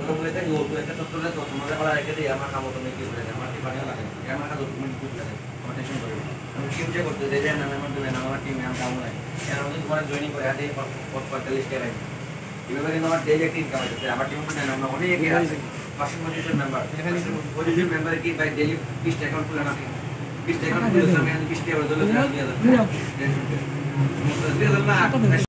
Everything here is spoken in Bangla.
boleh kan juga boleh kan dokternya tuh semuanya kalau kayak gitu ya maka kamu tuh mikir boleh kan mati panel lah ya maka dokumen itu boleh kamu tension boleh kamu kim cek করতে দেয় না memang tuh nama tim yang kamu lah yang nanti তোমার joining করে ada 45 টাকা এভাবে কিন্তু আমার ডেইলি একটা ইনকাম আছে আমার টিম মধ্যে নাম অনেক এগিয়ে আছে 525 মেম্বার এখানে 25 মেম্বার কি ভাই ডেইলি 20 টাকা খুলে না 20 টাকা খুলে আমি 20 টাকা বলে দিলাম 2000 না